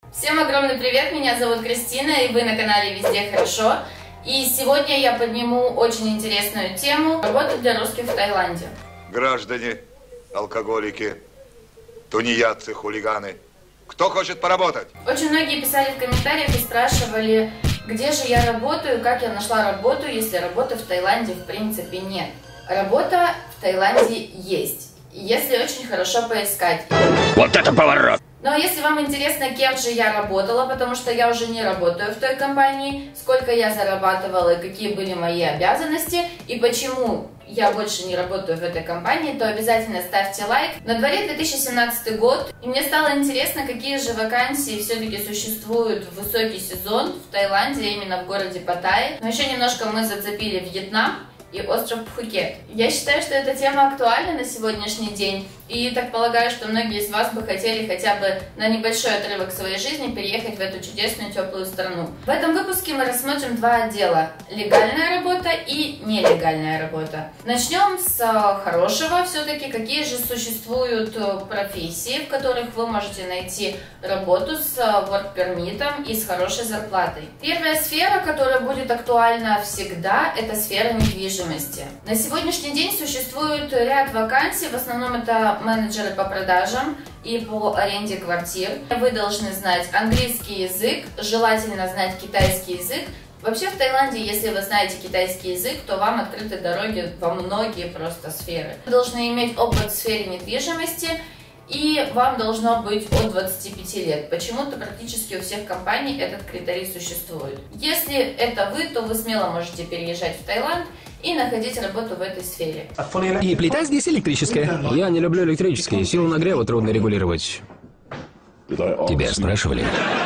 Всем огромный привет, меня зовут Кристина, и вы на канале Везде Хорошо. И сегодня я подниму очень интересную тему работы для русских в Таиланде. Граждане, алкоголики, тунеядцы, хулиганы, кто хочет поработать? Очень многие писали в комментариях и спрашивали, где же я работаю, как я нашла работу, если работы в Таиланде в принципе нет. Работа в Таиланде есть, если очень хорошо поискать. Вот это поворот! Но если вам интересно, кем же я работала, потому что я уже не работаю в той компании, сколько я зарабатывала и какие были мои обязанности, и почему я больше не работаю в этой компании, то обязательно ставьте лайк. На дворе 2017 год, и мне стало интересно, какие же вакансии все-таки существуют в высокий сезон в Таиланде, именно в городе Паттайе. Но еще немножко мы зацепили Вьетнам и остров Пхукет. Я считаю, что эта тема актуальна на сегодняшний день, и так полагаю, что многие из вас бы хотели хотя бы на небольшой отрывок своей жизни переехать в эту чудесную теплую страну. В этом выпуске мы рассмотрим два отдела: легальная работа и нелегальная работа. Начнем с хорошего все-таки. Какие же существуют профессии, в которых вы можете найти работу с work permit и с хорошей зарплатой? Первая сфера, которая будет актуальна всегда, это сфера недвижимости. На сегодняшний день существует ряд вакансий, в основном это менеджеры по продажам и по аренде квартир. Вы должны знать английский язык, желательно знать китайский язык. Вообще в Таиланде, если вы знаете китайский язык, то вам открыты дороги во многие просто сферы. Вы должны иметь опыт в сфере недвижимости, и вам должно быть от 25 лет. Почему-то практически у всех компаний этот критерий существует. Если это вы, то вы смело можете переезжать в Таиланд и находить работу в этой сфере. И плита здесь электрическая. Я не люблю электрические, силу нагрева трудно регулировать. Тебя спрашивали?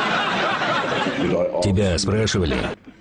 Тебя спрашивали?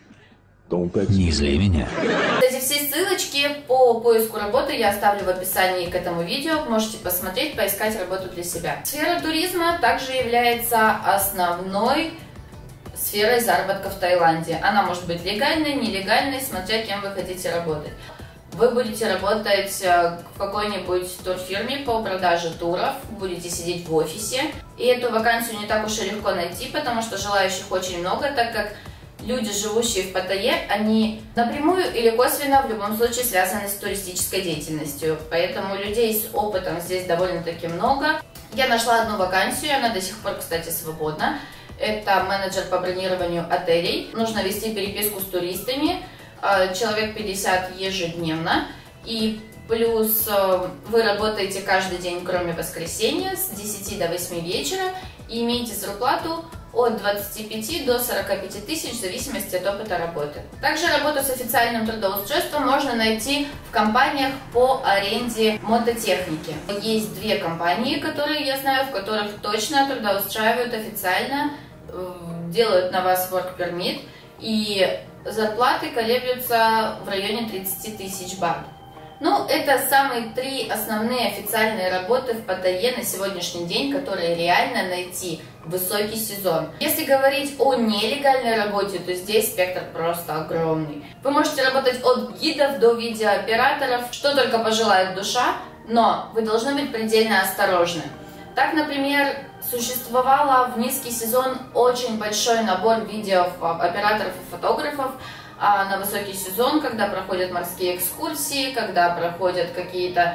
Не зли меня. Кстати, все ссылочки по поиску работы я оставлю в описании к этому видео. Можете посмотреть, поискать работу для себя. Сфера туризма также является основной сферой заработка в Таиланде. Она может быть легальной, нелегальной, смотря кем вы хотите работать. Вы будете работать в какой-нибудь турфирме по продаже туров, будете сидеть в офисе. И эту вакансию не так уж и легко найти, потому что желающих очень много, так как люди, живущие в Паттайе, они напрямую или косвенно в любом случае связаны с туристической деятельностью. Поэтому людей с опытом здесь довольно-таки много. Я нашла одну вакансию, она до сих пор, кстати, свободна. Это менеджер по бронированию отелей. Нужно вести переписку с туристами, человек 50 ежедневно. И плюс вы работаете каждый день, кроме воскресенья, с 10 до 8 вечера. И имеете зарплату от 25 до 45 тысяч в зависимости от опыта работы. Также работу с официальным трудоустройством можно найти в компаниях по аренде мототехники. Есть две компании, которые я знаю, в которых точно трудоустраивают официально, делают на вас work permit, и зарплаты колеблются в районе 30 тысяч бат. Ну, это самые три основные официальные работы в Паттайе на сегодняшний день, которые реально найти в высокий сезон. Если говорить о нелегальной работе, то здесь спектр просто огромный. Вы можете работать от гидов до видеооператоров, что только пожелает душа, но вы должны быть предельно осторожны. Так, например, существовало в низкий сезон очень большой набор видеооператоров и фотографов, а на высокий сезон, когда проходят морские экскурсии, когда проходят какие-то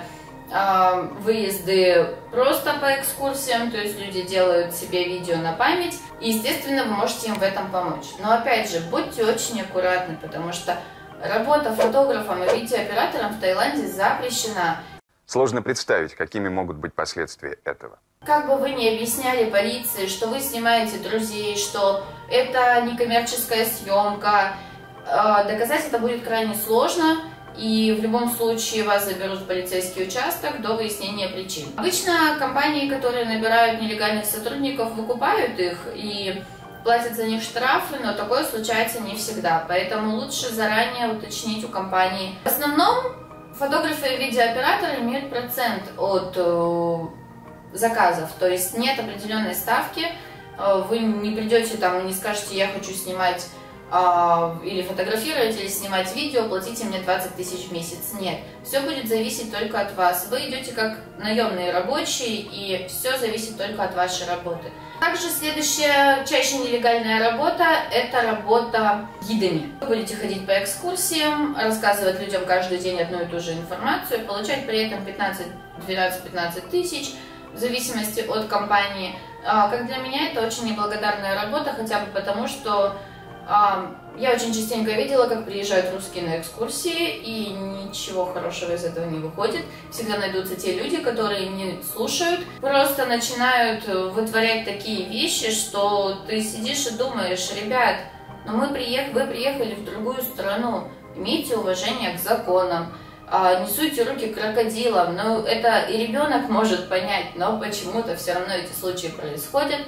выезды просто по экскурсиям, то есть люди делают себе видео на память, и, естественно, вы можете им в этом помочь. Но опять же, будьте очень аккуратны, потому что работа фотографом и видеооператором в Таиланде запрещена. Сложно представить, какими могут быть последствия этого. Как бы вы ни объясняли полиции, что вы снимаете друзей, что это не коммерческая съемка, доказать это будет крайне сложно, и в любом случае вас заберут в полицейский участок до выяснения причин. Обычно компании, которые набирают нелегальных сотрудников, выкупают их и платят за них штрафы, но такое случается не всегда, поэтому лучше заранее уточнить у компании. В основном фотографы и видеооператоры имеют процент от заказов, то есть нет определенной ставки, вы не придете там и не скажете: я хочу снимать или фотографировать, или снимать видео, платите мне 20 тысяч в месяц. Нет, все будет зависеть только от вас. Вы идете как наемные рабочие, и все зависит только от вашей работы. Также следующая, чаще нелегальная работа, это работа гидами. Вы будете ходить по экскурсиям, рассказывать людям каждый день одну и ту же информацию, получать при этом 12-15 тысяч, в зависимости от компании. Как для меня, это очень неблагодарная работа, хотя бы потому, что я очень частенько видела, как приезжают русские на экскурсии, и ничего хорошего из этого не выходит. Всегда найдутся те люди, которые не слушают, просто начинают вытворять такие вещи, что ты сидишь и думаешь: ребят, но вы приехали в другую страну, имейте уважение к законам, не суйте руки крокодилам. Ну, это и ребенок может понять, но почему-то все равно эти случаи происходят,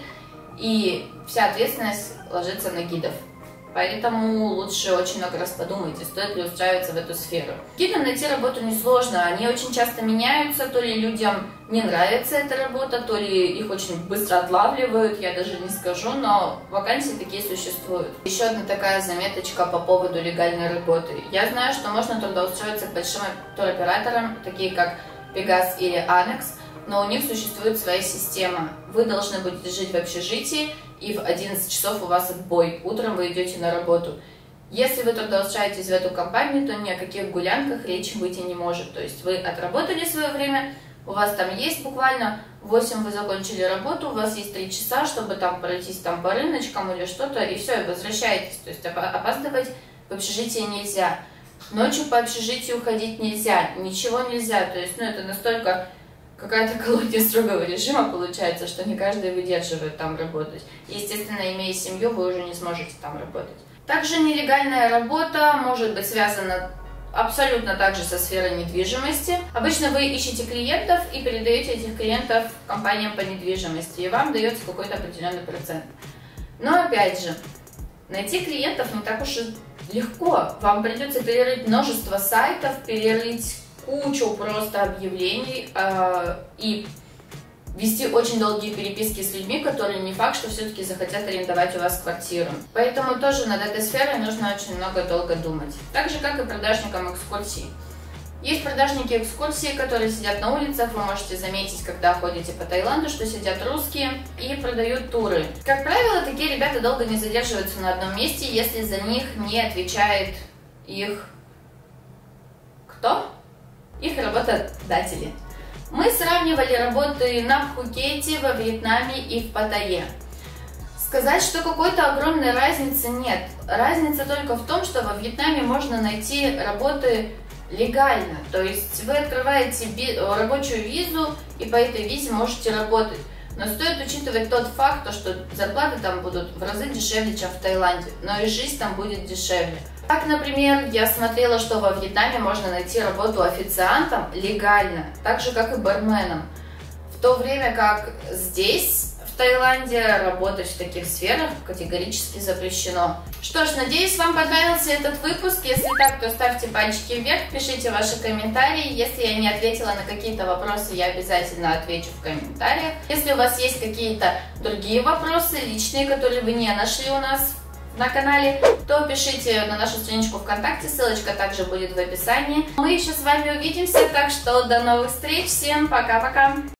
и вся ответственность ложится на гидов. Поэтому лучше очень много раз подумайте, стоит ли устраиваться в эту сферу. Гидам найти работу несложно, они очень часто меняются, то ли людям не нравится эта работа, то ли их очень быстро отлавливают, я даже не скажу, но вакансии такие существуют. Еще одна такая заметочка по поводу легальной работы. Я знаю, что можно трудоустроиться к большим туроператорам, такие как Pegas или Annex, но у них существует своя система. Вы должны будете жить в общежитии, и в 11 часов у вас отбой. Утром вы идете на работу. Если вы трудоустраиваетесь в эту компанию, то ни о каких гулянках речи быть и не может. То есть вы отработали свое время, у вас там есть буквально 8 вы закончили работу, у вас есть 3 часа, чтобы там пройтись там по рыночкам или что-то, и все, и возвращаетесь. То есть опаздывать в общежитие нельзя. Ночью по общежитию ходить нельзя, ничего нельзя. То есть, это настолько какая-то колония строгого режима получается, что не каждый выдерживает там работать. И, естественно, имея семью, вы уже не сможете там работать. Также нелегальная работа может быть связана абсолютно также со сферой недвижимости. Обычно вы ищете клиентов и передаете этих клиентов компаниям по недвижимости, и вам дается какой-то определенный процент. Но опять же, найти клиентов не так уж и легко. Вам придется перерыть множество сайтов, перерыть кучу просто объявлений и вести очень долгие переписки с людьми, которые не факт, что все-таки захотят арендовать у вас квартиру. Поэтому тоже над этой сферой нужно очень долго думать. Так же, как и продажникам экскурсий. Есть продажники экскурсий, которые сидят на улицах, вы можете заметить, когда ходите по Таиланду, что сидят русские и продают туры. Как правило, такие ребята долго не задерживаются на одном месте, если за них не отвечает их... Кто? Их работодатели. Мы сравнивали работы на Пхукете, во Вьетнаме и в Паттайе. Сказать, что какой-то огромной разницы нет. Разница только в том, что во Вьетнаме можно найти работы легально. То есть вы открываете рабочую визу и по этой визе можете работать. Но стоит учитывать тот факт, что зарплаты там будут в разы дешевле, чем в Таиланде, но и жизнь там будет дешевле. Так, например, я смотрела, что во Вьетнаме можно найти работу официантом легально, так же, как и барменом. В то время как здесь, в Таиланде, работать в таких сферах категорически запрещено. Что ж, надеюсь, вам понравился этот выпуск. Если так, то ставьте пальчики вверх, пишите ваши комментарии. Если я не ответила на какие-то вопросы, я обязательно отвечу в комментариях. Если у вас есть какие-то другие вопросы, личные, которые вы не нашли у нас на канале, то пишите на нашу страничку ВКонтакте, ссылочка также будет в описании. Мы еще с вами увидимся, так что до новых встреч, всем пока-пока!